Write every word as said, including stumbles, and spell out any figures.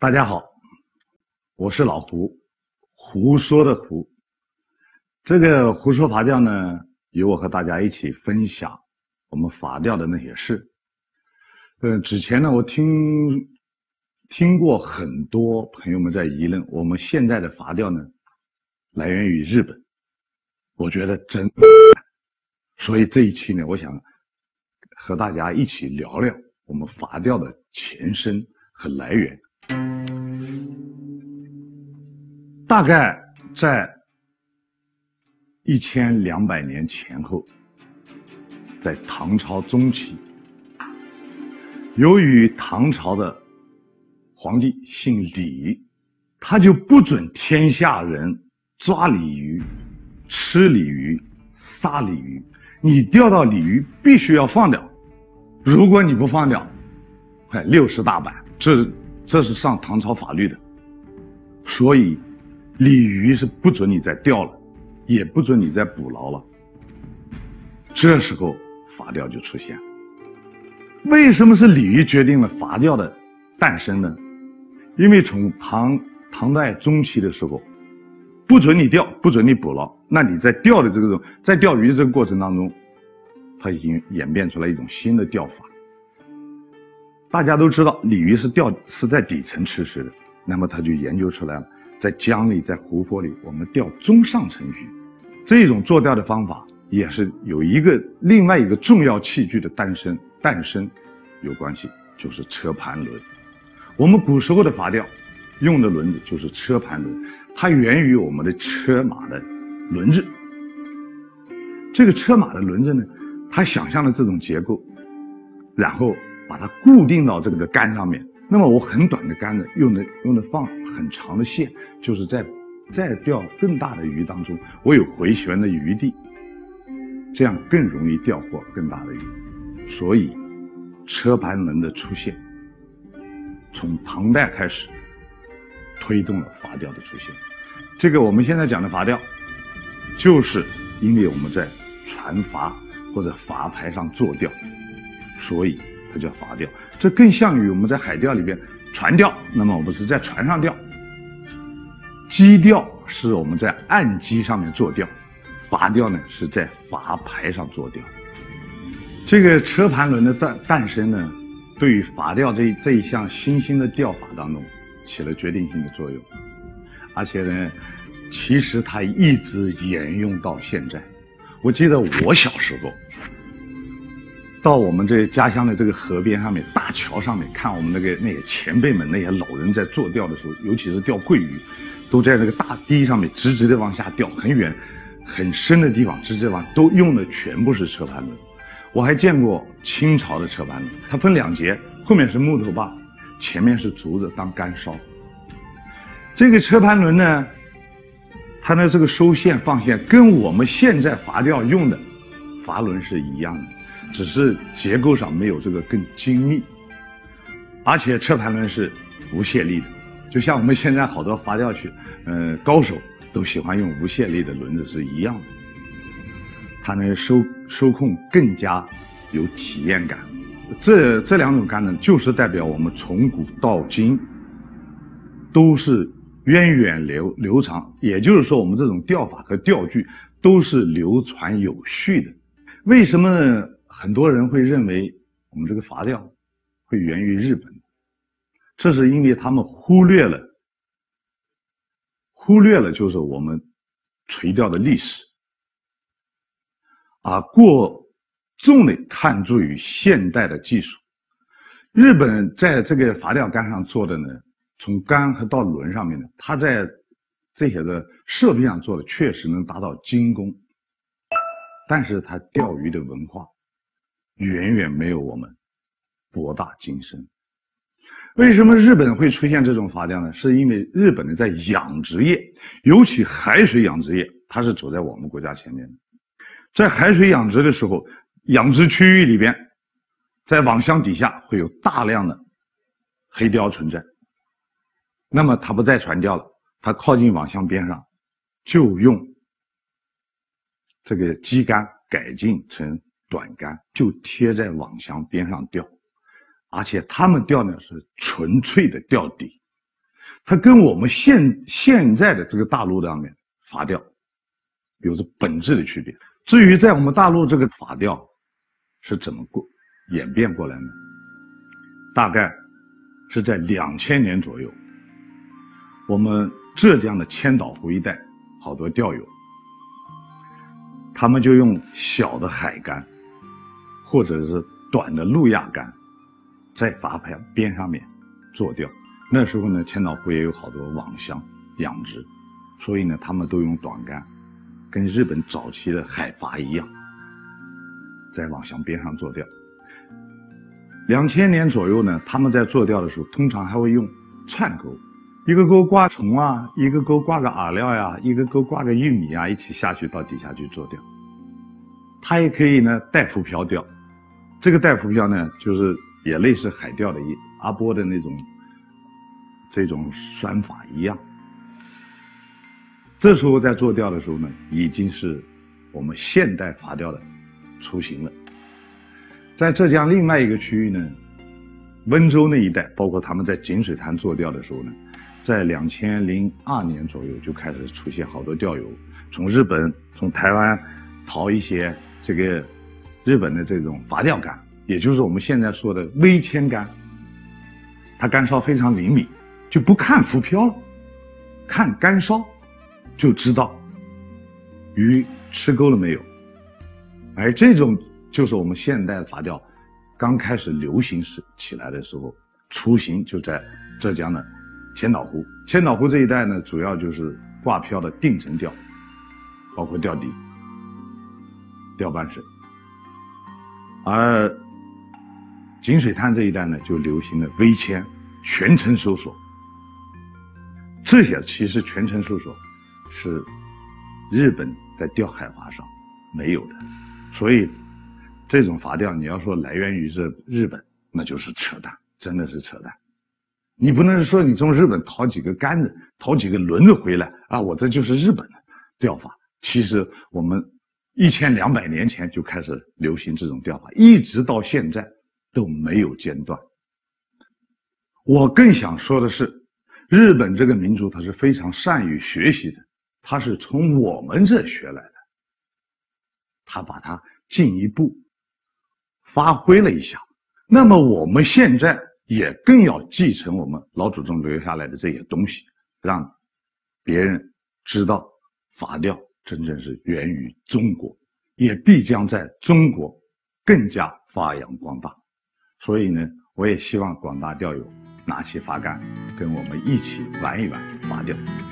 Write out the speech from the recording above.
大家好，我是老胡，胡说的胡。这个胡说法调呢，由我和大家一起分享我们法调的那些事。呃，之前呢，我听听过很多朋友们在议论，我们现在的法调呢，来源于日本。我觉得真，所以这一期呢，我想和大家一起聊聊我们法调的前身和来源。大概在一千两百年前后，在唐朝中期，由于唐朝的皇帝姓李，他就不准天下人抓鲤鱼、吃鲤鱼、杀鲤鱼，你钓到鲤鱼必须要放掉，如果你不放掉，快六十大板，这这是上唐朝法律的。所以鲤鱼是不准你再钓了，也不准你再捕捞了。这时候法调就出现了。为什么是鲤鱼决定了法调的诞生呢？因为从唐唐代中期的时候，不准你钓，不准你捕捞，那你在钓的这个在钓鱼的这个过程当中，它已经演变出来一种新的钓法。大家都知道鲤鱼是钓是在底层吃食的，那么他就研究出来了，在江里在湖泊里我们钓中上层鱼。这种做钓的方法也是有一个另外一个重要器具的诞生诞生有关系，就是车盘轮。我们古时候的法钓用的轮子就是车盘轮，它源于我们的车马的轮子。这个车马的轮子呢，它想象了这种结构，然后把它固定到这个的杆上面。那么我很短的杆子用的用的放很长的线，就是在在钓更大的鱼当中，我有回旋的余地，这样更容易钓获更大的鱼。所以车盘轮的出现，从唐代开始推动了法钓的出现。这个我们现在讲的法钓，就是因为我们在船筏或者筏牌上做钓，所以它叫法钓。这更像于我们在海钓里边船钓，那么我们是在船上钓；矶钓是我们在岸基上面做钓，筏钓呢是在筏牌上做钓。这个车盘轮的诞诞生呢，对于法钓这这一项新兴的钓法当中起了决定性的作用，而且呢，其实它一直沿用到现在。我记得我小时候到我们这家乡的这个河边上面、大桥上面看我们那个那些前辈们、那些老人在做钓的时候，尤其是钓桂鱼，都在那个大堤上面直直的往下钓，很远很深的地方直直往，都用的全部是车盘轮。我还见过清朝的车盘轮，它分两节，后面是木头把，前面是竹子当杆烧。这个车盘轮呢，它的这个收线放线跟我们现在筏钓用的筏轮是一样的，只是结构上没有这个更精密，而且车盘轮是无泄力的，就像我们现在好多筏钓去，呃，高手都喜欢用无泄力的轮子是一样的，它呢收收控更加有体验感。这这两种杆呢，就是代表我们从古到今都是源远流流长，也就是说，我们这种钓法和钓具都是流传有序的。为什么很多人会认为我们这个法钓会源于日本？这是因为他们忽略了忽略了就是我们垂钓的历史，啊，过重的看重于现代的技术。日本在这个法钓竿上做的呢，从竿和到轮上面呢，它在这些个设备上做的确实能达到精工，但是它钓鱼的文化远远没有我们博大精深。为什么日本会出现这种法钓呢？是因为日本呢在养殖业，尤其海水养殖业，它是走在我们国家前面的。在海水养殖的时候，养殖区域里边，在网箱底下会有大量的黑鲷存在。那么它不再传钓了，它靠近网箱边上，就用这个基竿改进成短竿，就贴在网箱边上钓。而且他们钓呢是纯粹的钓底， 它跟我们现现在的这个大陆上面法调有着本质的区别。至于在我们大陆这个法调是怎么过演变过来呢？大概是在两千年左右，我们浙江的千岛湖一带好多钓友，他们就用小的海竿或者是短的路亚竿在筏牌边上面做钓。那时候呢，千岛湖也有好多网箱养殖，所以呢，他们都用短竿，跟日本早期的海筏一样，在网箱边上做钓。两千年左右呢，他们在做钓的时候，通常还会用串钩，一个钩挂虫啊，一个钩挂个饵料呀，一个钩挂个玉米啊，一起下去到底下去做钓。它也可以呢带浮漂钓，这个带浮漂呢，就是也类似海钓的一阿波的那种这种算法一样。这时候在做钓的时候呢，已经是我们现代筏钓的雏形了。在浙江另外一个区域呢，温州那一带，包括他们在井水滩做钓的时候呢，在两千零二年左右就开始出现好多钓友从日本、从台湾淘一些这个日本的这种筏钓竿，也就是我们现在说的微铅竿，它竿梢非常灵敏，就不看浮漂了，看竿梢就知道鱼吃钩了没有。而这种就是我们现代筏钓刚开始流行时起来的时候，雏形就在浙江的千岛湖。千岛湖这一带呢，主要就是挂漂的定层钓，包括钓底、钓半身。而井水滩这一带呢，就流行了微铅、全程收索。这些其实全程收索是日本在钓海筏上没有的，所以这种筏钓你要说来源于日日本，那就是扯淡，真的是扯淡。你不能说你从日本淘几个杆子、淘几个轮子回来啊，我这就是日本的钓法。其实我们一千两百年前就开始流行这种钓法，一直到现在都没有间断。我更想说的是，日本这个民族它是非常善于学习的，它是从我们这学来的，他把它进一步发挥了一下。那么我们现在也更要继承我们老祖宗留下来的这些东西，让别人知道筏钓真正是源于中国，也必将在中国更加发扬光大。所以呢，我也希望广大钓友拿起筏竿，跟我们一起玩一玩筏钓。